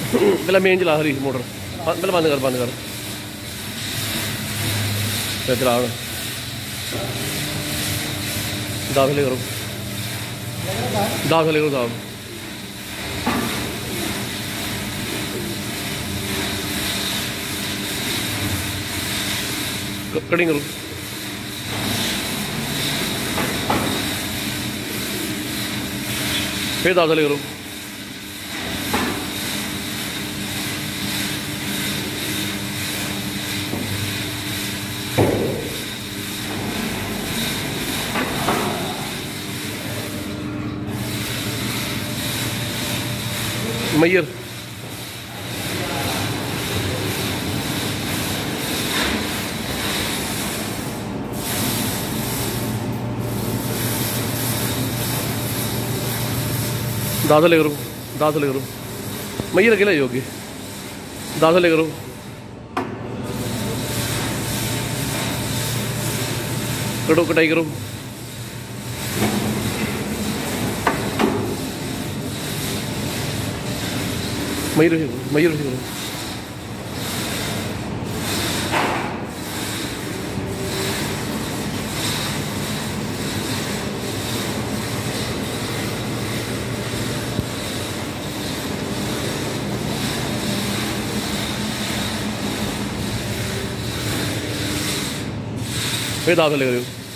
पहले मेन चला हरी मोटर, पहले बंद कर फिर चला। दाब थले करो, दाब कटिंग करो। फिर दाब थले करो। मैयर दादा ले करो, मैयर अकेला ही होगी। दादा ले करो, कटाई करो। मैयर करो। फिर दाब थले करो।